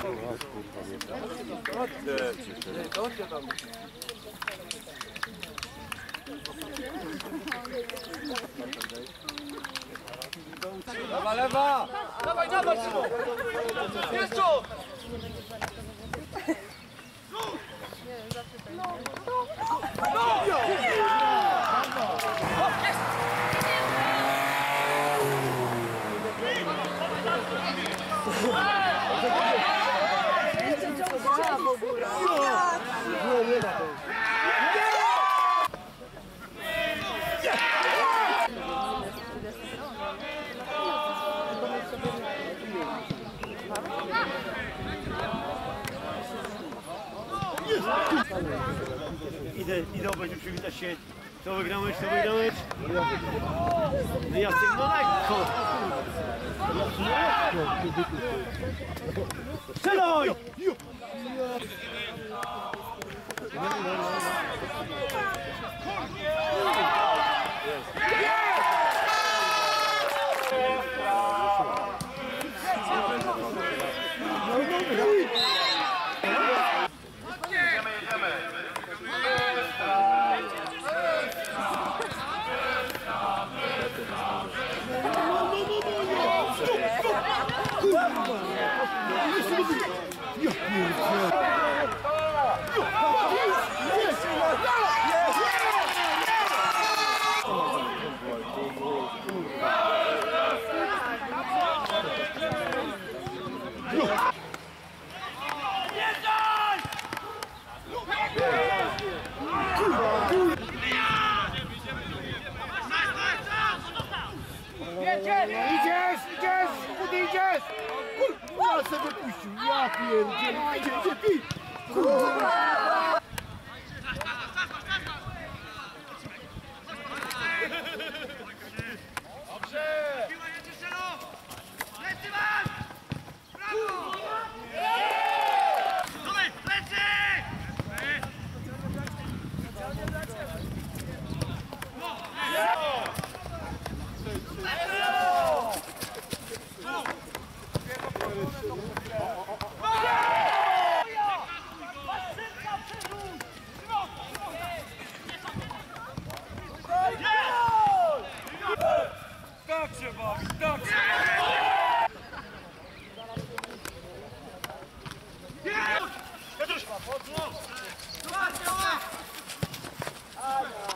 Lewa, lewa! Dawaj, dawaj, Szymon! Jest tu! Idę obejrzeć, przywitać się. Co wygrałeś, co wygrałeś? No Jacek, no lekko! Strzelaj! Idziesz! Kudy idziesz! Kurwa, sobie puścił! Ja pierdzielę! Idzie, pij! Kurwa! Dobrze! Piła jedzie Szelo! Lecy was! Brawo! Dawaj, lecy! Tak się bawi, tak się bawi! Piotruś!